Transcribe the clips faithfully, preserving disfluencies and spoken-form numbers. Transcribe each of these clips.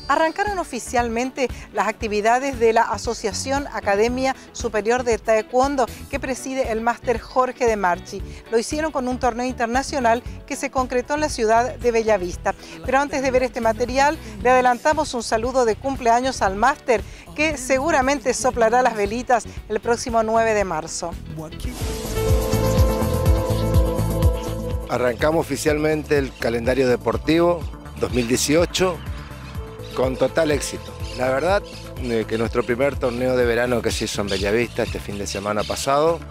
Arrancaron oficialmente las actividades de la Asociación Academia Superior de Taekwondo que preside el máster Jorge de Marchi. Lo hicieron con un torneo internacional que se concretó en la ciudad de Bellavista. Pero antes de ver este material, le adelantamos un saludo de cumpleaños al máster que seguramente soplará las velitas el próximo nueve de marzo. Arrancamos oficialmente el calendario deportivo dos mil dieciocho con total éxito. La verdad eh, que nuestro primer torneo de verano que se hizo en Bellavista este fin de semana pasado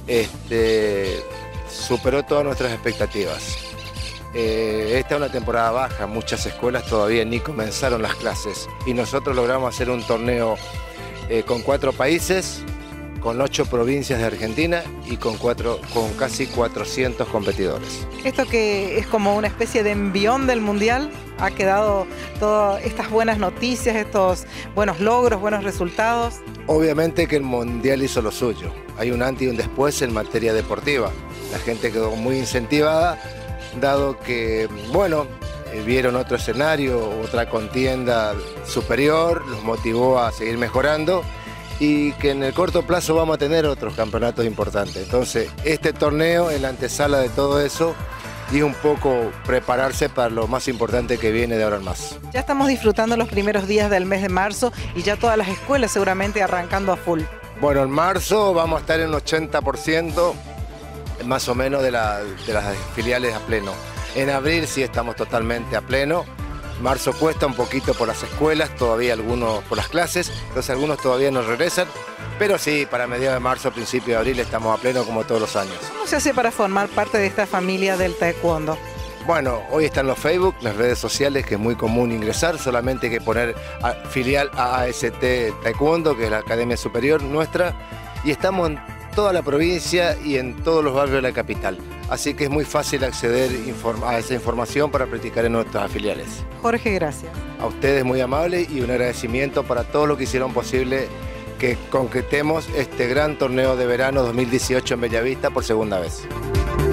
este, superó todas nuestras expectativas. Eh, esta es una temporada baja, muchas escuelas todavía ni comenzaron las clases y nosotros logramos hacer un torneo eh, con cuatro países, con ocho provincias de Argentina y con, cuatro, con casi cuatrocientos competidores. Esto que es como una especie de envión del Mundial, ha quedado todas estas buenas noticias, estos buenos logros, buenos resultados. Obviamente que el Mundial hizo lo suyo, hay un antes y un después en materia deportiva. La gente quedó muy incentivada, dado que, bueno, vieron otro escenario, otra contienda superior, los motivó a seguir mejorando y que en el corto plazo vamos a tener otros campeonatos importantes. Entonces, este torneo es la antesala de todo eso y un poco prepararse para lo más importante que viene de ahora en más. Ya estamos disfrutando los primeros días del mes de marzo y ya todas las escuelas seguramente arrancando a full. Bueno, en marzo vamos a estar en un ochenta por ciento más o menos de, la, de las filiales a pleno. En abril sí estamos totalmente a pleno. Marzo cuesta un poquito por las escuelas, todavía algunos por las clases, entonces algunos todavía no regresan, pero sí, para mediados de marzo, principio de abril estamos a pleno como todos los años. ¿Cómo se hace para formar parte de esta familia del taekwondo? Bueno, hoy están los Facebook, las redes sociales, que es muy común ingresar, solamente hay que poner a, filial A A S T Taekwondo, que es la Academia Superior nuestra, y estamos en toda la provincia y en todos los barrios de la capital. Así que es muy fácil acceder a esa información para practicar en nuestras filiales. Jorge, gracias. A ustedes muy amables y un agradecimiento para todo lo que hicieron posible que concretemos este gran torneo de verano dos mil dieciocho en Bellavista por segunda vez.